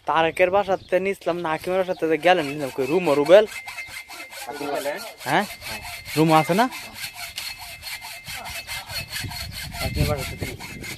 তারেকের বাসাতে নিছিলাম না হাকিমের বাসাতে গেলেন নিলাম কই রুম রুবেল হ্যাঁ রুম আছে না হাকিমের বাসাতে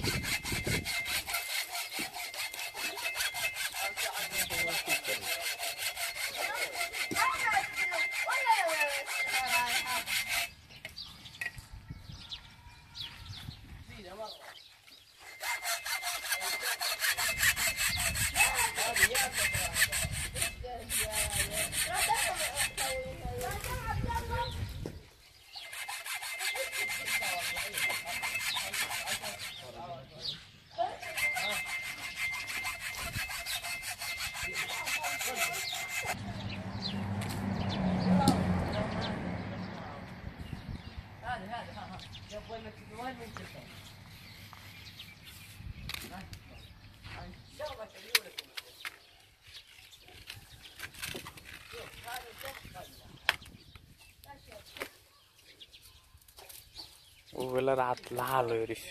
ওবেলা রাত লাল হয়ে রয়েছে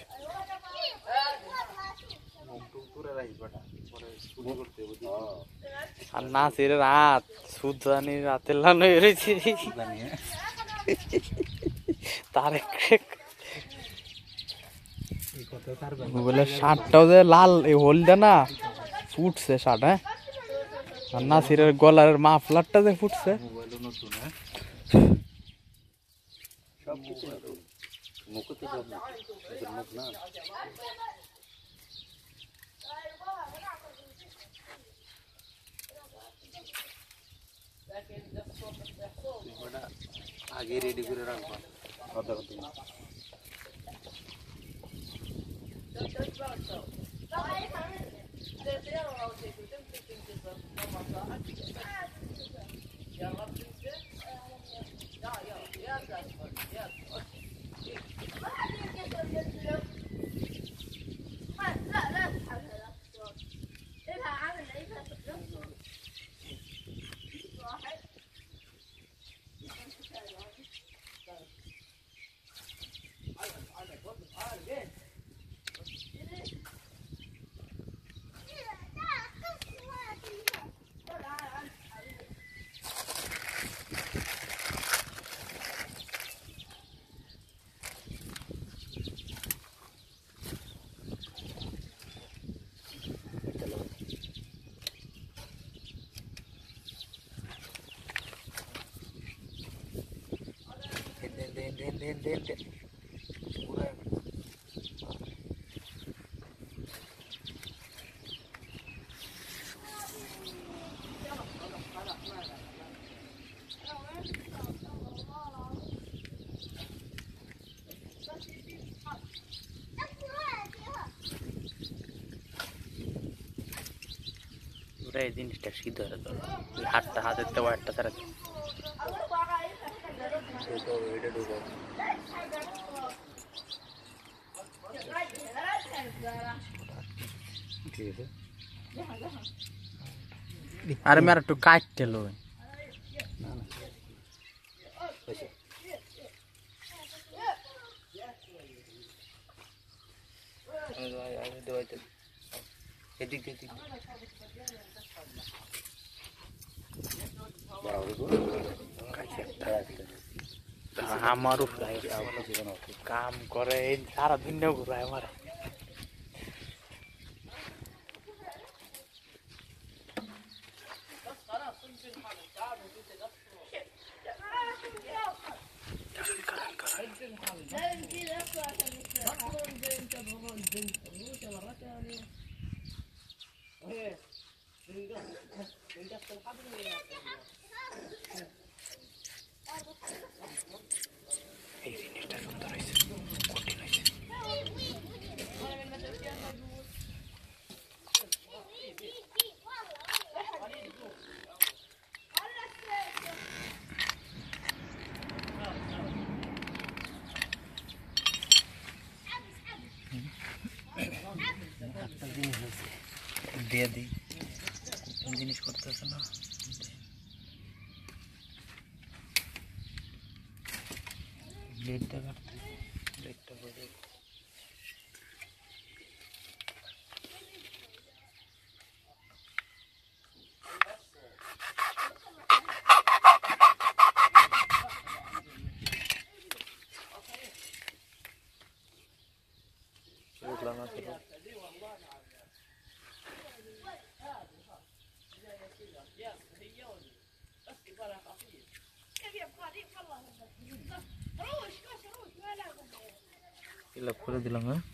আর নাচের রাত সুদানি রাতে লাল হয়ে রয়েছে তারে বলে শার্টটাও যে লাল হলদে না ফুটছে শার্ট হ্যাঁ আর নাসিরের গলার মাফলারটা যে ফুটছে আগে রেডি করে রাখবা এই জিনিসটা সিদ্ধ হয়ে গেল হাতটা হাতের তো একটা তারা আরে মেরা একটু কাটতে লো এদিক এদিক আমারও প্রায় কাম করে সারা দিন ঘুরায় আমার এই জিনিসটা সুন্দর হয়েছে কঠিন হয়েছে দিয়ে দিই কোন জিনিস করতেছে না ব্লেডটা কাটতে ব্লেডটা করে ফিল আপ করে দিলাম। হ্যাঁ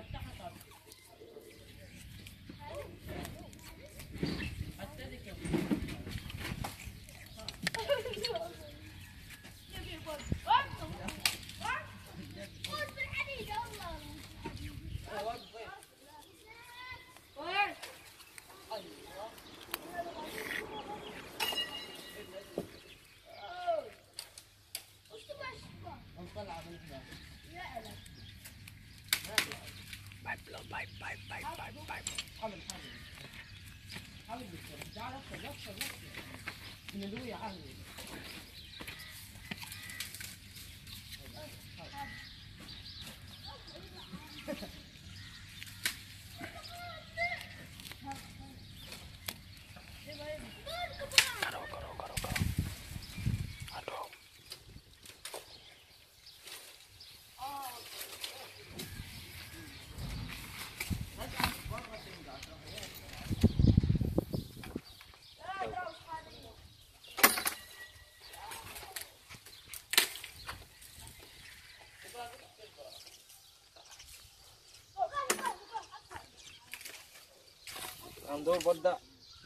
Andor bodda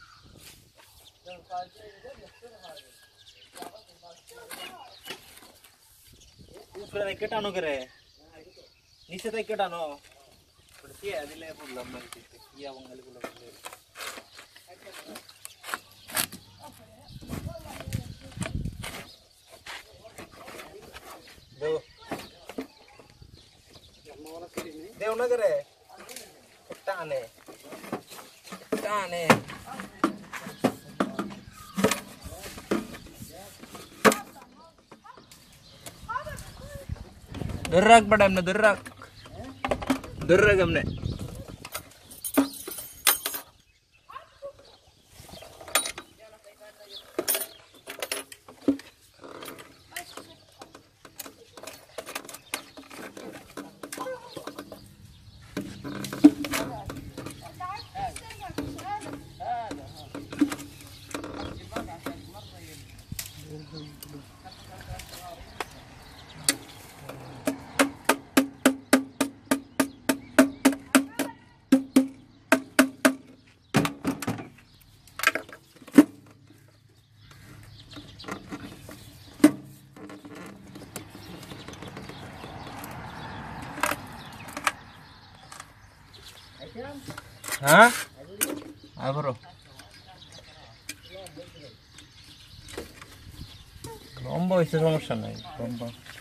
ऊपर থেকে টানো করে নিচে থেকে টানো পড়ছি দিলে বললাম না কি বাঙালি গুলো বলে দেও দেও না করে টানে টানে धर्रक बड़ा हमने धर्रक हमने हाँ आ करो लम्बा वैसे समस्या नहीं लम्बा